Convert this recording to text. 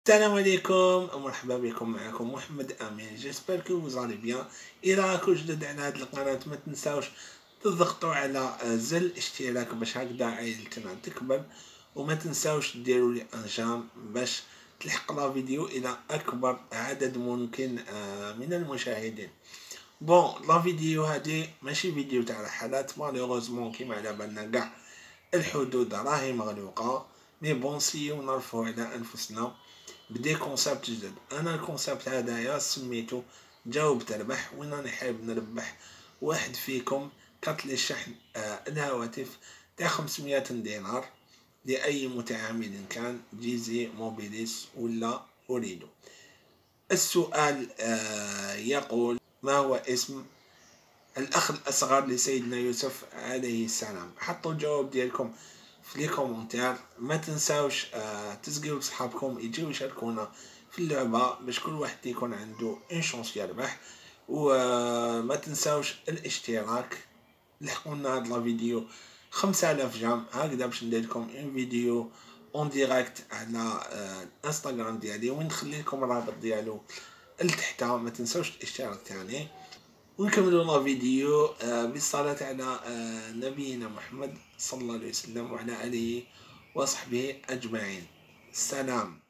السلام عليكم ومرحبا بكم. معكم محمد امين. جيسبر كو vous allez bien. الى راكم جدد على هذه القناه ما تنساوش تضغطوا على زر الاشتراك باش هكذا عائلتنا تكبر، وما تنساوش ديروا لي انجام باش تلحق لا فيديو الى اكبر عدد ممكن من المشاهدين. بون لا فيديو هذه ماشي فيديو تاع رحلات، مالوغوزمون كيما على بالنا كاع الحدود راهي مغلوقه، مي بون سيو نرفعوا على انفسنا بدي كونسيبت جديد. انا الكونسيبت هذايا سميتو جاوب تربح، وين راني حابب نربح واحد فيكم كارت للشحن الهواتف تاع 500 دينار لأي متعامل كان جيزي موبيليس ولا أريدو. السؤال يقول: ما هو اسم الأخ الأصغر لسيدنا يوسف عليه السلام؟ حطوا الجواب ديالكم في لي كومونتير. ما تنساوش تسقيو لصحابكم يجيو يشاركونا في اللعبة باش كل واحد يكون عنده ان شونس يربح. وما تنساوش الاشتراك. لحقونا هاد لا فيديو 5000 جام هكذا باش ندير لكم ان فيديو اون ديريكت على الانستغرام ديالي، وين نخلي لكم الرابط ديالو لتحت. ما تنساوش الاشتراك تاني، ونكملوا لا فيديو بالصلاة على نبينا محمد صلى الله عليه وسلم وعلى آله وصحبه أجمعين. سلام.